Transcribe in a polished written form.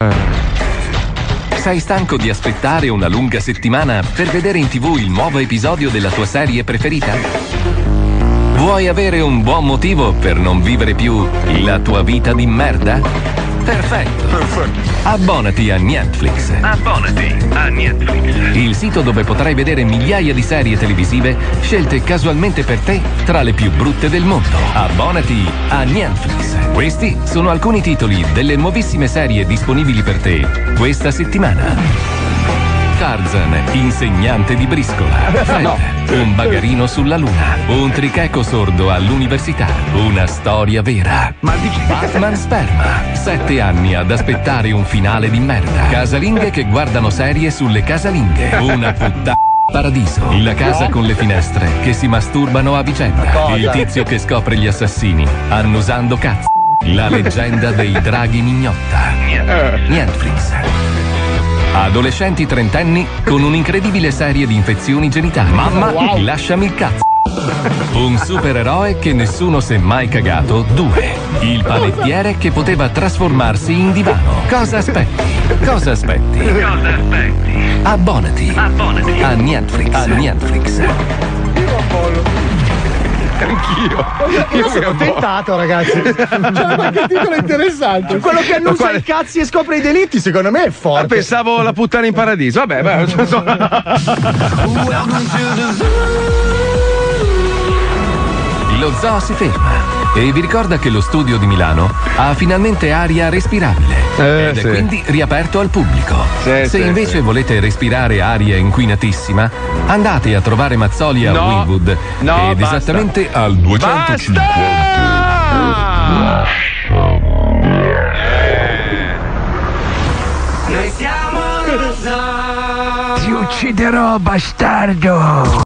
Sei stanco di aspettare una lunga settimana per vedere in TV il nuovo episodio della tua serie preferita? Vuoi avere un buon motivo per non vivere più la tua vita di merda? Perfetto. Abbonati a Netflix. Il sito dove potrai vedere migliaia di serie televisive scelte casualmente per te tra le più brutte del mondo. Abbonati a Netflix. Questi sono alcuni titoli delle nuovissime serie disponibili per te questa settimana. Tarzan, insegnante di briscola. Fred, un bagarino sulla luna. Un tricheco sordo all'università. Una storia vera. Ma di chi? Batman Sperma. 7 anni ad aspettare un finale di merda. Casalinghe che guardano serie sulle casalinghe. Una puttana. Paradiso, la casa con le finestre che si masturbano a vicenda. Il tizio che scopre gli assassini annusando cazzo. La leggenda dei draghi mignotta. Netflix. Adolescenti trentenni con un'incredibile serie di infezioni genitali. Mamma, lasciami il cazzo. Un supereroe che nessuno si è mai cagato. 2. Il panettiere che poteva trasformarsi in divano. Cosa aspetti? Abbonati a Netflix. Anch'io. Io sono tentato, ragazzi. C'è qualche titolo interessante. Quello che annuncia i cazzi e scopre i delitti, secondo me è forte. Pensavo La puttana in paradiso. Vabbè, Lo zoo si ferma e vi ricorda che lo studio di Milano ha finalmente aria respirabile ed è quindi riaperto al pubblico. Se invece volete respirare aria inquinatissima, andate a trovare Mazzoli a Wynwood ed esattamente al 250. Noi siamo lo zoo. Ti ucciderò, bastardo.